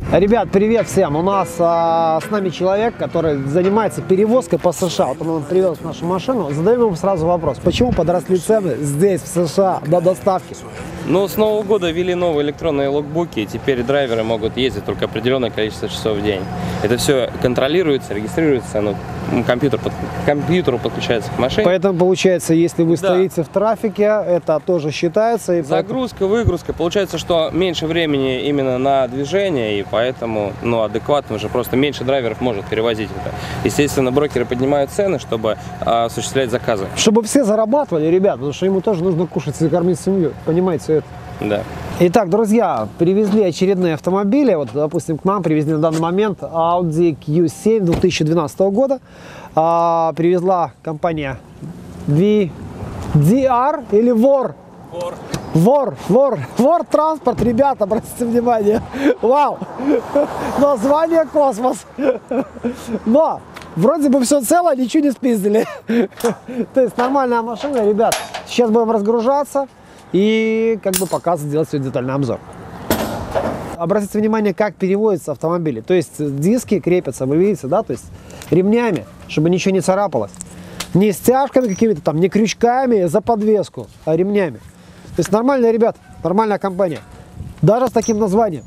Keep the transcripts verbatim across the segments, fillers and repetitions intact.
Ребят, привет всем! У нас а, с нами человек, который занимается перевозкой по США. Вот он привез нашу машину. Задаем ему сразу вопрос. Почему подросли цены здесь, в США, на доставке? Ну, с Нового года ввели новые электронные логбуки, и теперь драйверы могут ездить только определенное количество часов в день. Это все контролируется, регистрируется, ну, компьютер под, к компьютеру подключается к машине. Поэтому, получается, если вы Да. стоите в трафике, это тоже считается. И Загрузка, выгрузка. Получается, что меньше времени именно на движение, и поэтому, ну, адекватно уже просто меньше драйверов может перевозить это. Естественно, брокеры поднимают цены, чтобы а, осуществлять заказы. Чтобы все зарабатывали, ребят, потому что ему тоже нужно кушать и кормить семью. Понимаете это? Да. Итак, друзья, привезли очередные автомобили. Вот, допустим, к нам привезли на данный момент Audi кью семь две тысячи двенадцатого года. А, привезла компания ви ди ар или вор? Вор. Вор, вор, вор транспорт, ребята, обратите внимание. Вау! Название космос. Но вроде бы все цело, ничего не спиздили. То есть нормальная машина, ребят. Сейчас будем разгружаться и как бы показывать, делать сегодня детальный обзор. Обратите внимание, как переводятся автомобили. То есть диски крепятся, вы видите, да, то есть ремнями, чтобы ничего не царапалось. Не стяжками какими-то там, не крючками за подвеску, а ремнями. То есть нормальная, ребят, нормальная компания. Даже с таким названием.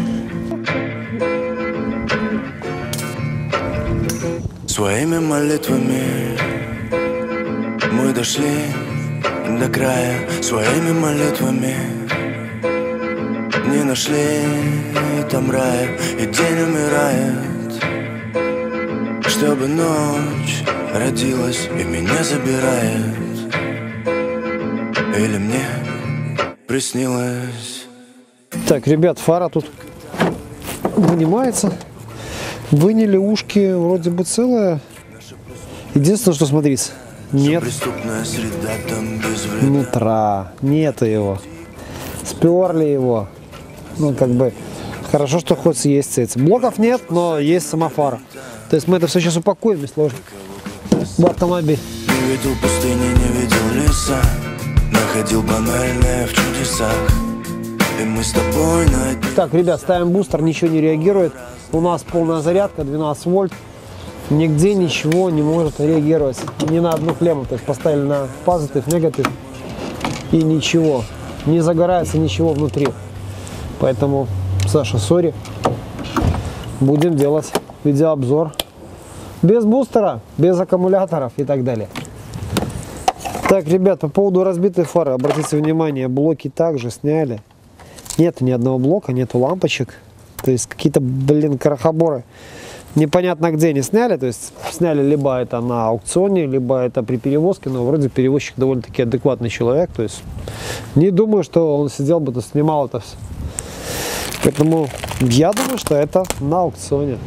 Своими молитвами мы дошли до края. Своими молитвами не нашли там рая. И день умирает, чтобы ночь родилась и меня забирает. Или мне приснилось. Так, ребят, фара тут вынимается. Выняли ушки, вроде бы целая. Единственное, что смотрите, нет нутра, нет его. Сперли его. Ну, как бы, хорошо, что хоть есть эти. Блоков нет, но есть сама фара. То есть мы это все сейчас упакуем и сложим в автомобиль. Не видел пустыни, не видел леса. Находил банальное в чудесах. И мы с тобой на дне. Так, ребят, ставим бустер, ничего не реагирует. У нас полная зарядка, двенадцать вольт. Нигде ничего не может реагировать. Ни на одну клемму. То есть поставили на позитив, негатив. И ничего. Не загорается ничего внутри. Поэтому, Саша, сори. Будем делать видеообзор. Без бустера, без аккумуляторов и так далее. Так, ребят, по поводу разбитой фары. Обратите внимание, блоки также сняли. Нет ни одного блока, нету лампочек. То есть какие-то, блин, крохоборы. Непонятно где они сняли. То есть сняли либо это на аукционе, либо это при перевозке. Но вроде перевозчик довольно-таки адекватный человек. То есть не думаю, что он сидел бы, то снимал это все. Поэтому я думаю, что это на аукционе.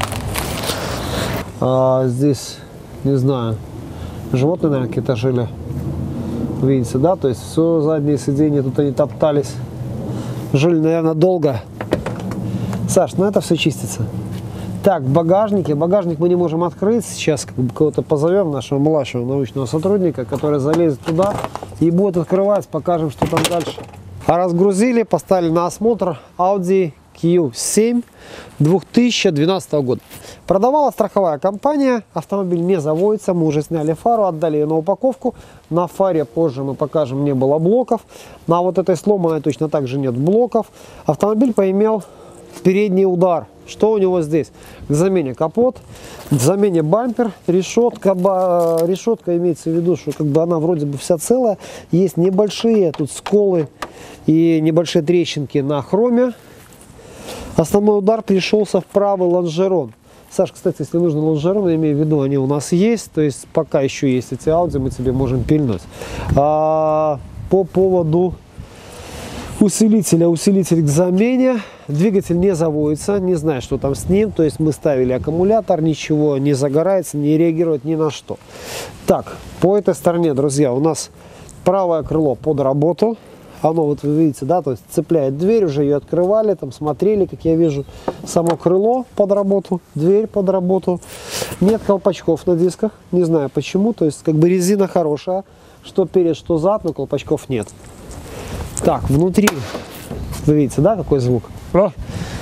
А здесь, не знаю, животные, наверное, какие-то жили. Видите, да? То есть все задние сиденья, тут они топтались. Жили, наверное, долго. Саш, ну это все чистится. Так, багажники. Багажник мы не можем открыть. Сейчас как бы кого-то позовем, нашего младшего научного сотрудника, который залезет туда и будет открывать. Покажем, что там дальше. А разгрузили, поставили на осмотр Audi кью семь две тысячи двенадцатого года. Продавала страховая компания, автомобиль не заводится, мы уже сняли фару, отдали ее на упаковку. На фаре позже мы покажем, не было блоков. На вот этой сломанной точно так же нет блоков. Автомобиль поимел передний удар. Что у него здесь? К замене капот, к замене бампер, решетка. Решетка имеется в виду, что как бы она вроде бы вся целая. Есть небольшие тут сколы и небольшие трещинки на хроме. Основной удар пришелся в правый лонжерон. Саш, кстати, если нужно лонжерон, я имею в виду, они у нас есть. То есть пока еще есть эти Audi, мы тебе можем пильнуть. А, по поводу усилителя. Усилитель к замене. Двигатель не заводится. Не знаю, что там с ним. То есть мы ставили аккумулятор, ничего не загорается, не реагирует ни на что. Так, по этой стороне, друзья, у нас правое крыло под работу. Оно, вот вы видите, да, то есть цепляет дверь, уже ее открывали, там смотрели, как я вижу, само крыло под работу, дверь под работу. Нет колпачков на дисках, не знаю почему, то есть как бы резина хорошая, что перед, что зад, но колпачков нет. Так, внутри, вы видите, да, какой звук?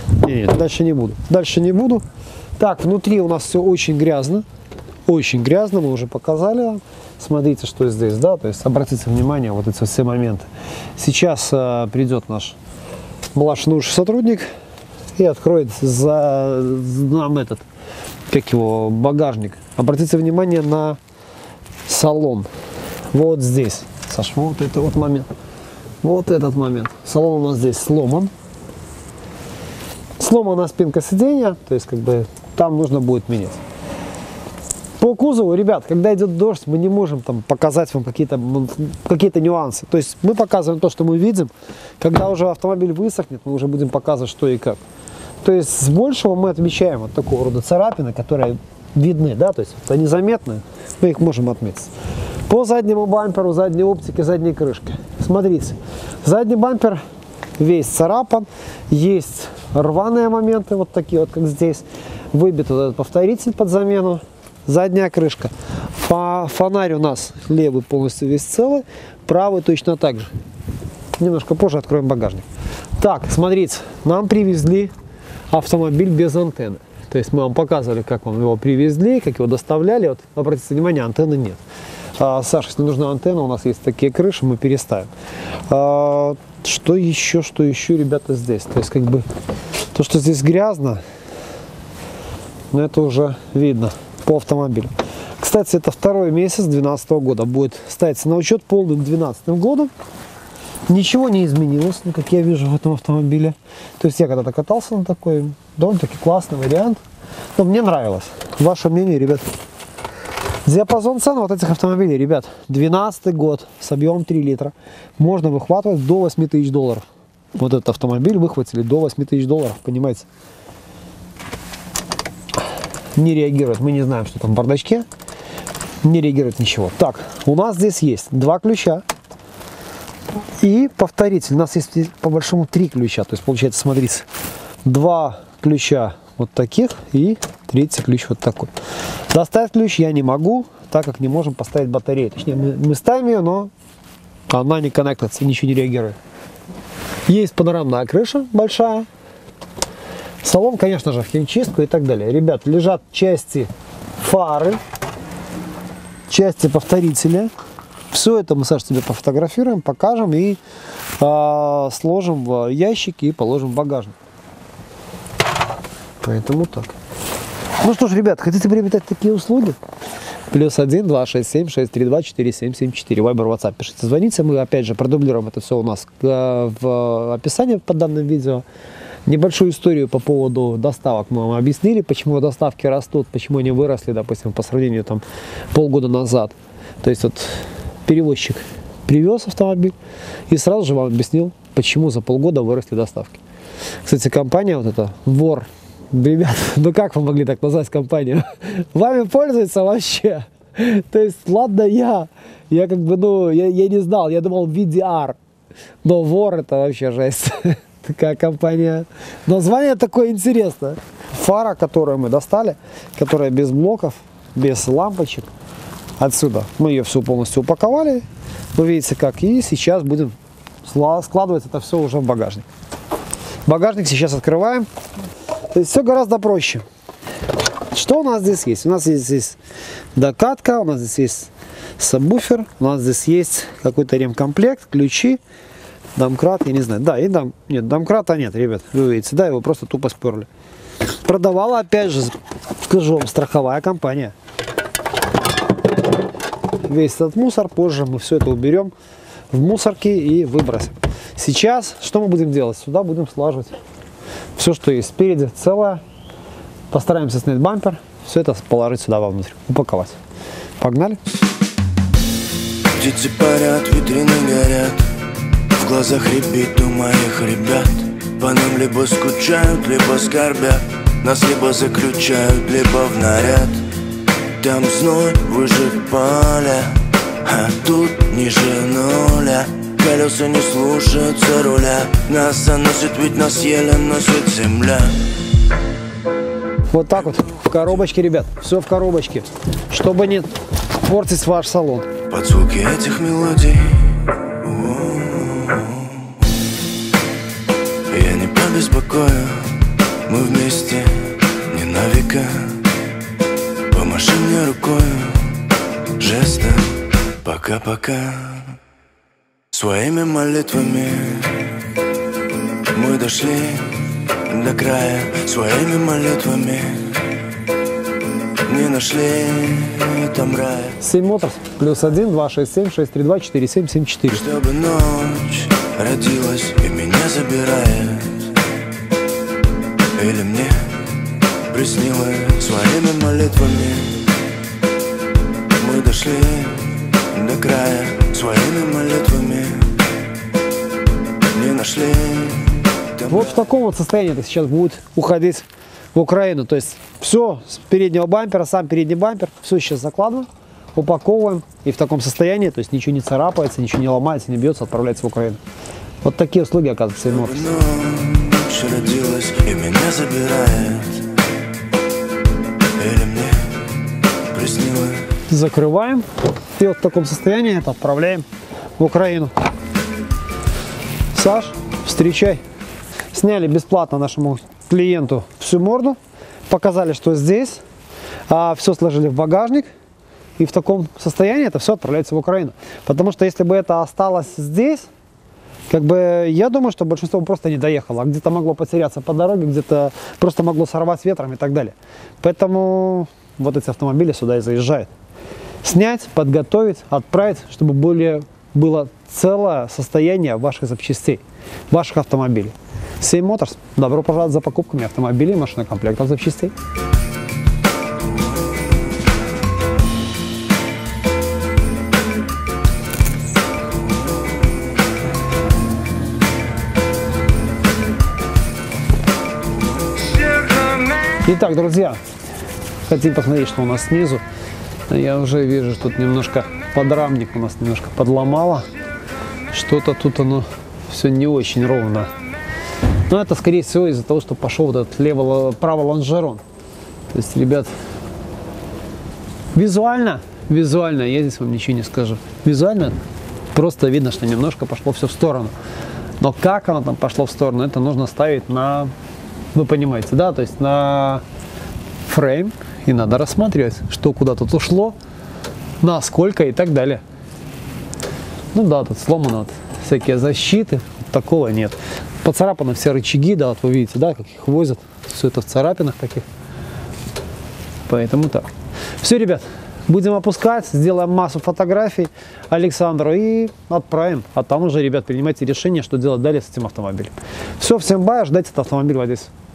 Нет, дальше не буду. Дальше не буду. Так, внутри у нас все очень грязно. Очень грязно, мы уже показали вам. Смотрите, что здесь, да, то есть обратите внимание, вот эти все моменты. Сейчас э, придет наш младший сотрудник и откроет за нам этот, как его, багажник. Обратите внимание на салон. Вот здесь, Саш, вот это вот момент. Вот этот момент. Салон у нас здесь сломан. Сломана спинка сиденья, то есть как бы там нужно будет менять. По кузову, ребят, когда идет дождь, мы не можем там показать вам какие-то какие-то нюансы. То есть мы показываем то, что мы видим. Когда уже автомобиль высохнет, мы уже будем показывать, что и как. То есть с большего мы отмечаем вот такого рода царапины, которые видны, да, то есть это незаметно, мы их можем отметить. По заднему бамперу, задней оптике, задней крышке. Смотрите, задний бампер весь царапан, есть рваные моменты, вот такие вот, как здесь. Выбит вот этот повторитель под замену. Задняя крышка. Фонарь у нас левый полностью весь целый, правый точно так же. Немножко позже откроем багажник. Так, смотрите, нам привезли автомобиль без антенны. То есть мы вам показывали, как вам его привезли, как его доставляли. Вот, обратите внимание, антенны нет. А, Саша, если нужна антенна, у нас есть такие крыши, мы переставим. А, что еще, что еще, ребята, здесь? То есть как бы то, что здесь грязно, но это уже видно по автомобилю. Кстати, это второй месяц две тысячи двенадцатого года будет ставиться на учет полным две тысячи двенадцатым годом. Ничего не изменилось, ну, как я вижу в этом автомобиле. То есть я когда-то катался на такой, довольно-таки классный вариант. Но мне нравилось. Ваше мнение, ребят? Диапазон цен вот этих автомобилей, ребят, двенадцатый год с объемом три литра. Можно выхватывать до восьми тысяч долларов. Вот этот автомобиль выхватили до восьми тысяч долларов, понимаете? Не реагирует, мы не знаем, что там в бардачке. Не реагирует ничего. Так, у нас здесь есть два ключа. И повторитель. У нас есть по большому три ключа. То есть получается, смотрите, два ключа вот таких и третий ключ вот такой. Доставить ключ я не могу, так как не можем поставить батарею. Точнее, мы, мы ставим ее, но она не коннектится, ничего не реагирует. Есть панорамная крыша большая. Салон, конечно же, в химчистку и так далее. Ребят, лежат части фары, части повторителя. Все это мы, Саша, тебе пофотографируем, покажем и э, сложим в ящики и положим в багажник. Поэтому так. Ну что ж, ребят, хотите приобретать такие услуги? Плюс один, два, шесть, семь, шесть, три, два, четыре, семь, семь, четыре. Вайбер, WhatsApp, пишите, звоните. Мы, опять же, продублируем это все у нас в описании под данным видео. Небольшую историю по поводу доставок мы вам объяснили, почему доставки растут, почему они выросли, допустим, по сравнению там полгода назад. То есть вот перевозчик привез автомобиль и сразу же вам объяснил, почему за полгода выросли доставки. Кстати, компания вот эта, вор, ребят, ну как вы могли так назвать компанию? Вами пользуется вообще. То есть, ладно я, я как бы, ну, я, я не знал, я думал ви ди ар, но вор это вообще жесть. Такая компания. Название такое интересное. Фара, которую мы достали, которая без блоков, без лампочек. Отсюда мы ее всю полностью упаковали. Вы видите как. И сейчас будем складывать это все уже в багажник. Багажник сейчас открываем. То есть все гораздо проще. Что у нас здесь есть? У нас есть здесь докатка, у нас здесь есть сабвуфер, у нас здесь есть какой-то ремкомплект, ключи. Домкрат, я не знаю. Да, и дом... Нет, домкрата нет, ребят. Вы видите, да, его просто тупо сперли. Продавала, опять же, скажу вам, страховая компания. Весь этот мусор, позже мы все это уберем в мусорке и выбросим. Сейчас что мы будем делать? Сюда будем слаживать все, что есть спереди, целое. Постараемся снять бампер, все это положить сюда вовнутрь, упаковать. Погнали. Птицы парят, витрины горят. В глазах рябит у моих ребят. По нам либо скучают, либо скорбят. Нас либо заключают, либо в наряд. Там зной, выше поля, а тут ниже нуля. Колеса не слушаются руля. Нас заносит, ведь нас еле носит земля. Вот так вот, в коробочке, ребят. Все в коробочке, чтобы не портить ваш салон. Под звуки этих мелодий я не побеспокою Мы вместе не на века. Помаши мне рукою, жестом, пока-пока. Своими молитвами мы дошли до края. Своими молитвами не нашли там рая. семь Моторс, плюс один, два, шесть, семь, шесть, три, два, четыре, семь, семь, четыре. Чтобы ночь родилась и меня забирает. Или мне приснилось своими молитвами мы дошли до края. Своими молитвами не нашли там. Вот в таком вот состоянии это сейчас будет уходить в Украину. То есть все с переднего бампера, сам передний бампер, все сейчас закладываем, упаковываем. И в таком состоянии, то есть ничего не царапается, ничего не ломается, не бьется, отправляется в Украину. Вот такие услуги, оказывается, семь Моторс. Ночь родилась и меня забирает. Или мне приснилось. Закрываем и вот в таком состоянии это отправляем в Украину. Саш, встречай. Сняли бесплатно нашему клиенту всю морду, показали, что здесь, а, все сложили в багажник, и в таком состоянии это все отправляется в Украину. Потому что если бы это осталось здесь, как бы я думаю, что большинство просто не доехало, а где-то могло потеряться по дороге, где-то просто могло сорвать ветром и так далее. Поэтому вот эти автомобили сюда и заезжают. Снять, подготовить, отправить, чтобы более было целое состояние ваших запчастей, ваших автомобилей. семь Моторс. Добро пожаловать за покупками автомобилей, машинных комплектов, запчастей. Итак, друзья, хотим посмотреть, что у нас снизу. Я уже вижу, что тут немножко подрамник у нас немножко подломало. Что-то тут оно все не очень ровно. Но это, скорее всего, из-за того, что пошел вот этот левый, правый лонжерон. То есть, ребят, визуально, визуально, я здесь вам ничего не скажу. Визуально просто видно, что немножко пошло все в сторону. Но как оно там пошло в сторону, это нужно ставить на, вы понимаете, да, то есть на фрейм. И надо рассматривать, что куда тут ушло, насколько и так далее. Ну да, тут сломано вот всякие защиты, такого нет. Поцарапаны все рычаги, да, вот вы видите, да, как их возят. Все это в царапинах таких. Поэтому так. Все, ребят, будем опускать, сделаем массу фотографий Александру и отправим. А там уже, ребят, принимайте решение, что делать далее с этим автомобилем. Все, всем бай, ждайте этот автомобиль вот здесь.